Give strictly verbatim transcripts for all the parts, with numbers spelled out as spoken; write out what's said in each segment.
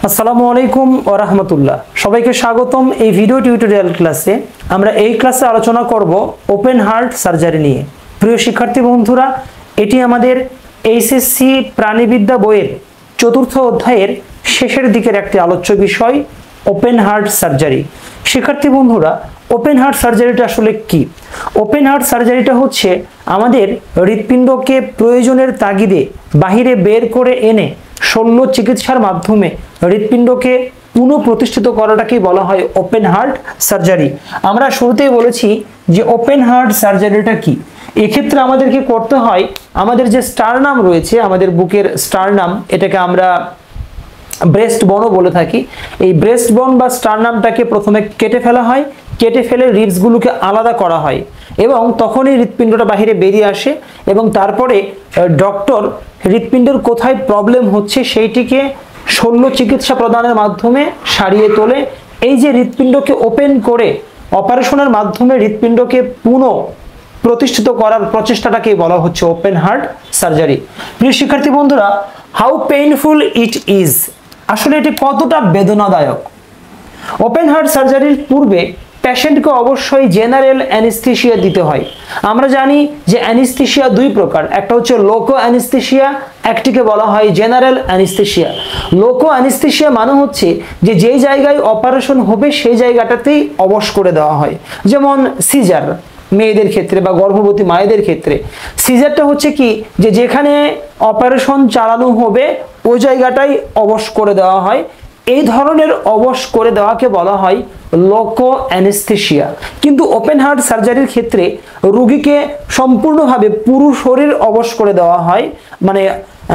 আসসালামু আলাইকুম ওয়া রাহমাতুল্লাহ। সবাইকে স্বাগতম এই ভিডিও টিউটোরিয়াল ক্লাসে। আমরা এই ক্লাসে আলোচনা করব ওপেন হার্ট সার্জারি নিয়ে। প্রিয় শিক্ষার্থী বন্ধুরা, এটি আমাদের এইচএসসি প্রাণীবিদ্যা বইয়ের চতুর্থ অধ্যায়ের শেষের দিকের একটি আলোচ্য বিষয় ওপেন হার্ট সার্জারি। শিক্ষার্থী বন্ধুরা, ওপেন হার্ট সার্জারিটা আসলে কি? ওপেন হার্ট সার্জারিটা হচ্ছে আমাদের হৃৎপিণ্ডকে প্রয়োজনের তাগিদে বাহিরে বের করে এনে শল্য চিকিৎসার মাধ্যমে হৃৎপিণ্ডকে পুনঃপ্রতিষ্ঠিত করাটাকেই বলা হয় ওপেন হার্ট সার্জারি। আমরা শুরুতেই বলেছি যে ওপেন হার্ট সার্জারিটা কি। এক্ষেত্রে আমাদেরকে করতে হয়, আমাদের যে স্টারনাম রয়েছে, আমাদের বুকের স্টারনাম, এটাকে আমরা ব্রেস্ট বোনও বলে থাকি। এই ব্রেস্ট বোন বা স্টারনামটাকে প্রথমে কেটে ফেলা হয়, কেটে ফেলে রিবসগুলোকে আলাদা করা হয় এবং তখনই হৃৎপিণ্ডটা বাহিরে বেরিয়ে আসে এবং তারপরে ডক্টর হৃৎপিণ্ডের কোথায় প্রবলেম হচ্ছে সেইটিকে শল্য চিকিৎসা প্রদানের মাধ্যমে সারিয়ে তোলে। এই যে হৃৎপিণ্ডকে ওপেন করে অপারেশনের মাধ্যমে হৃৎপিণ্ডকে পুনঃ প্রতিষ্ঠিত করার প্রচেষ্টাটাকে বলা হচ্ছে ওপেন হার্ট সার্জারি। প্রিয় শিক্ষার্থী বন্ধুরা, হাউ পেইনফুল ইট ইজ, আসলে এটি কতটা বেদনাদায়ক। ওপেন হার্ট সার্জারির পূর্বে পেশেন্টকে অবশ্যই জেনারেল অ্যানেস্থেসিয়া দিতে হয়। আমরা জানি যে অ্যানেস্থেসিয়া দুই প্রকার, একটা হচ্ছে লোকো অ্যানেস্থেসিয়া, একটিকে বলা হয় জেনারেল অ্যানেস্থেসিয়া। লোকো অ্যানেস্থেসিয়া মানে হচ্ছে যে যেই জায়গায় অপারেশন হবে সেই জায়গাটাতেই অবশ করে দেওয়া হয়। যেমন সিজার মেয়েদের ক্ষেত্রে বা গর্ভবতী মায়েদের ক্ষেত্রে সিজারটা হচ্ছে কি, যে যেখানে অপারেশন চালানো হবে ওই জায়গাটাই অবশ করে দেওয়া হয়। এই ধরনের অবশ করে দেওয়াকে বলা হয় লোকো অ্যানেস্থেসিয়া। কিন্তু ওপেন হার্ট সার্জারির ক্ষেত্রে রোগীকে সম্পূর্ণভাবে পুরো শরীর অবশ করে দেওয়া হয়, মানে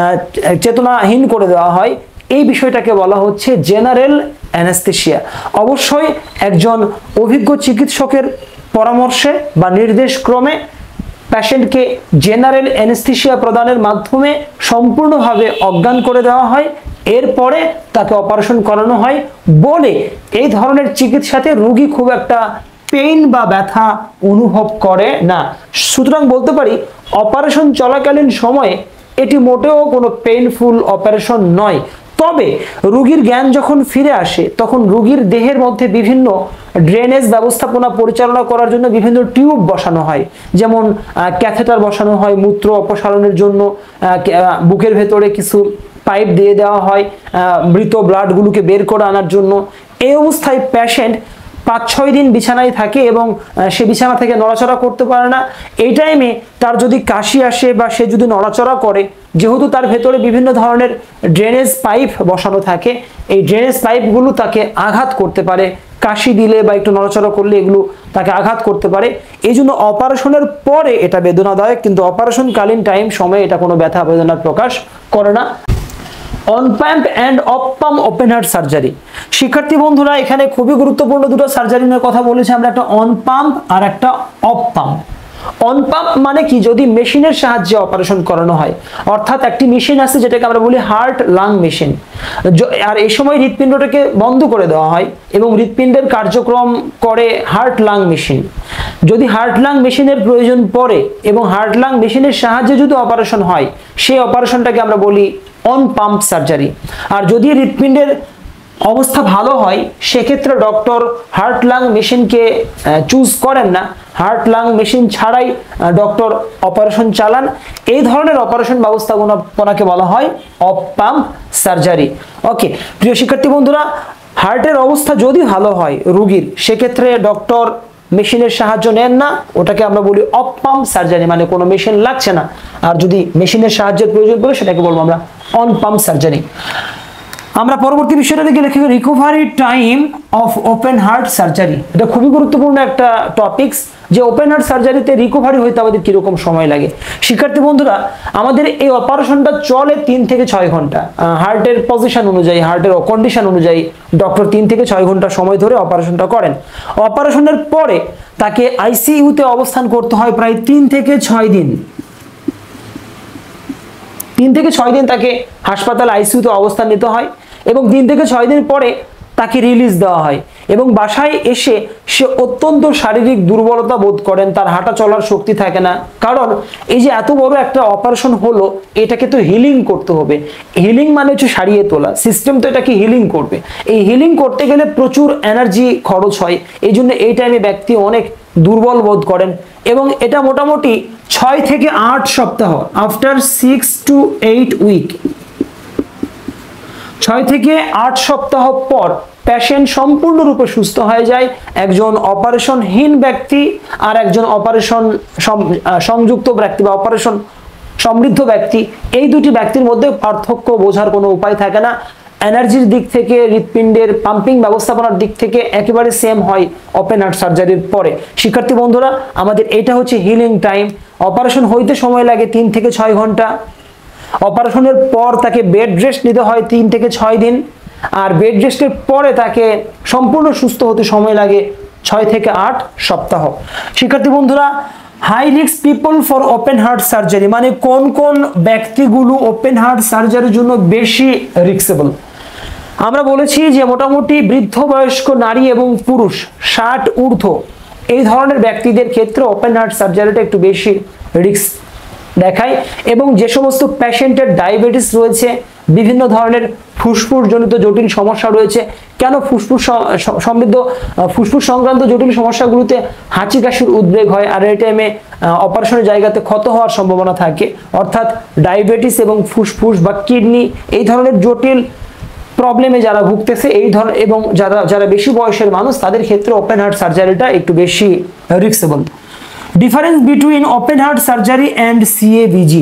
চেতনাহীন করে দেওয়া হয়। এই বিষয়টাকে বলা হচ্ছে জেনারেল অ্যানেস্থেসিয়া। অবশ্যই একজন অভিজ্ঞ চিকিৎসকের পরামর্শে বা নির্দেশ ক্রমে পেশেন্টকে জেনারেল অ্যানেস্থেসিয়া প্রদানের মাধ্যমে সম্পূর্ণভাবে অজ্ঞান করে দেওয়া হয়, এরপরে তাকে অপারেশন করানো হয় বলে এই ধরনের চিকিৎসাতে রোগী খুব একটা পেইন বা ব্যথা অনুভব করে না। সুতরাং বলতে পারি অপারেশন চলাকালীন সময়ে এটি মোটেও কোনো পেইনফুল অপারেশন নয়। তবে রোগীর জ্ঞান যখন ফিরে আসে তখন রোগীর দেহের মধ্যে বিভিন্ন ড্রেনেজ ব্যবস্থাপনা পরিচালনা করার জন্য বিভিন্ন টিউব বসানো হয়, যেমন ক্যাথেটার বসানো হয় মূত্র অপসারণের জন্য, বুকের ভেতরে কিছু পাইপ দিয়ে দেওয়া হয় মৃত ব্লাডগুলোকে বের করে আনার জন্য। এই অবস্থায় পেশেন্ট পাঁচ ছয় দিন বিছানায় থাকে এবং সে বিছানা থেকে নড়াচড়া করতে পারে না। এই টাইমে তার যদি কাশি আসে বা সে যদি নড়াচড়া করে, যেহেতু তার ভেতরে বিভিন্ন ধরনের ড্রেনেজ পাইপ বসানো থাকে, এই ড্রেনেজ পাইপগুলো তাকে আঘাত করতে পারে। কাশি দিলে বা একটু নড়াচড়া করলে এগুলো তাকে আঘাত করতে পারে। এই জন্য অপারেশনের পরে এটা বেদনাদায়ক, কিন্তু অপারেশনকালীন টাইম সময়ে এটা কোনো ব্যথা বেদনার প্রকাশ করে না। On pump and off pump open heart surgery. শিক্ষার্থী বন্ধুরা, এখানে খুবই গুরুত্বপূর্ণ দুটো সার্জারি নিয়ে কথা বলেছি আমরা, একটা অন পাম্প আর একটা অফ পাম্প। অন পাম্প মানে কি, যদি মেশিনের সাহায্যে অপারেশন করানো হয়, অর্থাৎ একটি মেশিন আছে যেটাকে আমরা বলি হার্ট লাং মেশিন, আর এই সময় হৃৎপিণ্ডটাকে বন্ধ করে দেওয়া হয় এবং হৃৎপিণ্ডের কার্যক্রম করে হার্ট লাং মেশিন। যদি হার্ট লাং মেশিনের প্রয়োজন পড়ে এবং হার্ট লাং মেশিনের সাহায্যে যদি অপারেশন হয়, সেই অপারেশনটাকে আমরা বলি অন পাম্প সার্জারি। আর যদি হৃৎপিণ্ডের অবস্থা ভালো হয় সেক্ষেত্রে ডক্টর হার্ট লাং মেশিনকে চুজ করেন না, হার্ট লাং মেশিন ছাড়াই ডক্টর অপারেশন চালান। এই ধরনের অপারেশন ব্যবস্থাপনাকে বলা হয় অফ পাম্প সার্জারি। ওকে প্রিয় শিক্ষার্থী বন্ধুরা, হার্টের অবস্থা যদি ভালো হয় রোগীর, সেক্ষেত্রে ডক্টর মেশিনের সাহায্য নেন না, ওটাকে আমরা বলি অফ পাম্প সার্জারি, মানে কোনো মেশিন লাগছে না। আর যদি মেশিনের সাহায্যের প্রয়োজন পড়ে সেটাকে বলবো আমরা অন পাম্প সার্জারি। আমরা পরবর্তী বিষয়টা দেখে লিখি recovery time of open heart surgery. এটা খুবই গুরুত্বপূর্ণ একটা টপিকস, যে ওপেন হার্ট সার্জারিতে রিকভারি হইতে আমাদের কিরকম সময় লাগে। শিক্ষার্থী বন্ধুরা, আমাদের এই অপারেশনটা চলে তিন থেকে ছয় ঘন্টা, হার্টের পজিশন অনুযায়ী, হার্টের কন্ডিশন অনুযায়ী ডক্টর তিন থেকে ছয় ঘন্টা সময় ধরে অপারেশনটা করেন। অপারেশনের পরে তাকে আইসিইউতে অবস্থান করতে হয় প্রায় তিন থেকে ছয় দিন। তিন থেকে ছয় দিন তাকে হাসপাতাল আইসিইউতে অবস্থান নিতে হয় এবং তিন থেকে ছয় দিন পরে তাকে রিলিজ দেওয়া হয়। এবং বাসায় এসে সে অত্যন্ত শারীরিক দুর্বলতা বোধ করেন, তার হাঁটা চলার শক্তি থাকে না। কারণ এই যে এত বড় একটা অপারেশন হলো, এটাকে তো হিলিং করতে হবে। হিলিং মানে হচ্ছে সারিয়ে তোলা, সিস্টেম তো এটাকে হিলিং করবে। এই হিলিং করতে গেলে প্রচুর এনার্জি খরচ হয়, এই জন্য এই টাইমে ব্যক্তি অনেক দুর্বল বোধ করেন। এবং এটা মোটামুটি ছয় থেকে আট সপ্তাহ, after six to eight week, ছয় থেকে আট সপ্তাহ পর পেশেন্ট সম্পূর্ণরূপে সুস্থ হয়ে যায়। একজন অপারেশনহীন ব্যক্তি আর একজন অপারেশন সংযুক্ত ব্যক্তি বা অপারেশন সমৃদ্ধ ব্যক্তি, এই দুটি ব্যক্তির মধ্যে পার্থক্য বোঝার কোনো উপায় থাকে না। এনার্জির দিক থেকে, হৃৎপিণ্ডের পাম্পিং ব্যবস্থাপনার দিক থেকে একেবারে সেম হয় ওপেন হার্ট সার্জারির পরে। শিক্ষার্থী বন্ধুরা, আমাদের এটা হচ্ছে হিলিং টাইম। অপারেশন হইতে সময় লাগে তিন থেকে ছয় ঘন্টা। অপারেশনের পর তাকে বেড রেস্ট নিতে হয় তিন থেকে ছয় দিন, আর বেড রেস্টের পরে তাকে সম্পূর্ণ সুস্থ হতে সময় লাগে ছয় থেকে আট সপ্তাহ। শিক্ষার্থী বন্ধুরা, high risk people for open heart surgery মানে কোন কোন ব্যক্তিগুলো ওপেন হার্ট সার্জারির জন্য বেশি রিস্কেবল? আমরা বলেছি যে মোটামুটি বৃদ্ধ বয়স্ক নারী এবং পুরুষ ষাট ঊর্ধ্ব এই ধরনের ব্যক্তিদের ক্ষেত্রে ওপেন হার্ট সার্জারিটা একটু বেশি রিস্ক দেখায়। এবং যে সমস্ত পেশেন্টের ডায়াবেটিস রয়েছে, বিভিন্ন ধরনের ফুসফুস জনিত জটিল সমস্যা রয়েছে, কেন ফুসফুস সমৃদ্ধ ফুসফুস সংক্রান্ত জটিল সমস্যাগুলোতে হাঁচি কাশির উদ্বেগ হয়, আর এই টাইমে অপারেশনের জায়গাতে ক্ষত হওয়ার সম্ভাবনা থাকে। অর্থাৎ ডায়াবেটিস এবং ফুসফুস বা কিডনি এই ধরনের জটিল প্রবলেমে যারা ভুগতেছে, এই ধরনের এবং যারা যারা বেশি বয়সের মানুষ, তাদের ক্ষেত্রে ওপেন হার্ট সার্জারিটা একটু বেশি riskable. Difference between open heart surgery and CABG,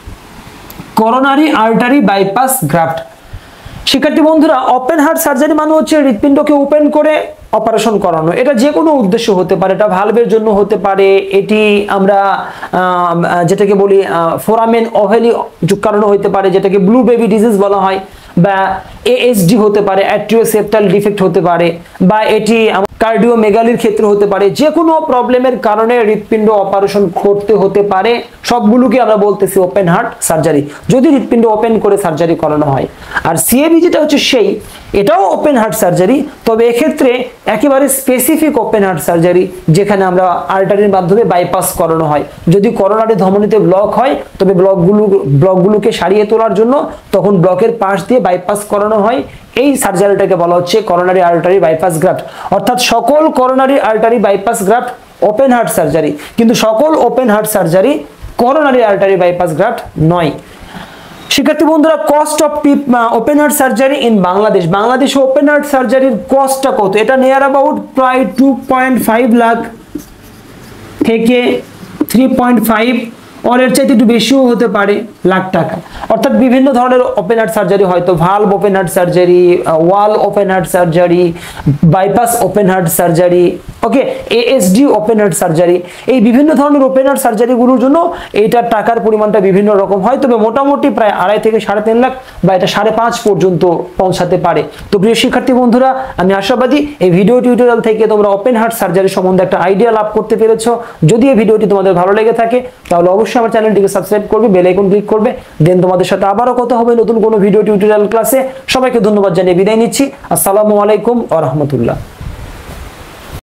coronary artery bypass graft. শিক্ষার্থী বন্ধুরা, ওপেন হার্ট সার্জারি মানে হচ্ছে হৃৎপিণ্ডকে ওপেন করে অপারেশন করানো। এটা যে কোনো উদ্দেশ্য হতে পারে, এটা ভালভের জন্য হতে পারে, এটি আমরা যেটাকে বলি ফোরামেন ওভেলি কারণে হতে পারে, যেটাকে ব্লু বেবি ডিজিজ বলা হয়, বা এএসডি হতে পারে, অ্যাট্রিওসেপ্টাল ডিফেক্ট হতে পারে, বা এটি কার্ডিওমেগালির ক্ষেত্রে হতে পারে। যে কোনো প্রবলেমের কারণে হৃৎপিণ্ড অপারেশন করতে হতে পারে, সবগুলোকে আমরা বলতেছি ওপেন হার্ট সার্জারি, যদি হৃৎপিণ্ড ওপেন করে সার্জারি করানো হয়। আর সিএবিজিটা হচ্ছে সেই, এটাও ওপেন হার্ট সার্জারি, তবে এক্ষেত্রে একেবারে স্পেসিফিক ওপেন হার্ট সার্জারি, যেখানে আমরা আর্টারির মাধ্যমে বাইপাস করানো হয়। যদি করোনারি ধমনীতে ব্লক হয়, তবে ব্লকগুলো ব্লকগুলোকে সারিয়ে তোলার জন্য তখন ব্লকের পাশ দিয়ে বাইপাস করানো হয়। এই সার্জারিটাকে বলা হচ্ছে করোনারি আর্টারি বাইপাস গ্রাফট। অর্থাৎ সকল coronary artery bypass graft open heart surgery, কিন্তু সকল open heart surgery coronary artery bypass graft নয়। শিক্ষার্থী বন্ধুরা, cost of open heart surgery in Bangladesh, বাংলাদেশে ওপেন হার্ট সার্জারির কস্টটা কত? এটা নিয়ার অ্যাবাউট প্রায় টু পয়েন্ট ফাইভ লাখ থেকে থ্রি পয়েন্ট ফাইভ और এর চাইতে একটু বেশিও হতে পারে লাখ টাকা। অর্থাৎ বিভিন্ন ধরনের ওপেন হার্ট সার্জারি, হয়তো valve open heart surgery, wall open heart surgery, bypass open heart surgery, okay, ASD open heart surgery, এই বিভিন্ন ধরনের ওপেন হার্ট সার্জারিগুলোর জন্য এইটার টাকার পরিমাণটা বিভিন্ন রকম হয়, তবে মোটামুটি প্রায় আড়াই থেকে সাড়ে তিন লাখ বা এটা সাড়ে পাঁচ পর্যন্ত পৌঁছাতে পারে। তো প্রিয় শিক্ষার্থী বন্ধুরা, আমি আশাবাদী এই ভিডিও টিউটোরিয়াল থেকে তোমরা ওপেন হার্ট সার্জারি সম্বন্ধে একটা আইডিয়া লাভ করতে পেরেছো। যদি এই ভিডিওটি তোমাদের ভালো লেগে থাকে তাহলে অবশ্যই আমার চ্যানেলটিকে সাবস্ক্রাইব করবে, বেল আইকন ক্লিক করবে। দেন তোমাদের সাথে আবারও কথা হবে নতুন কোনো ভিডিও টিউটোরিয়াল ক্লাসে। সবাইকে ধন্যবাদ জানিয়ে বিদায় নিচ্ছি। আসসালামু আলাইকুম ওয়া রাহমাতুল্লাহ।